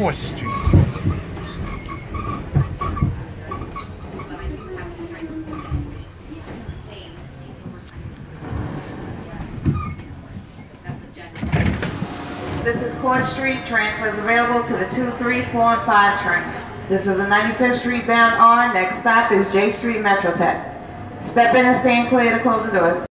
Court Street. This is Court Street. Transfers available to the 2, 3, 4, and 5 train. This is a 95th Street bound R. Next stop is J Street Metrotech. Step in and stand clear to close the doors.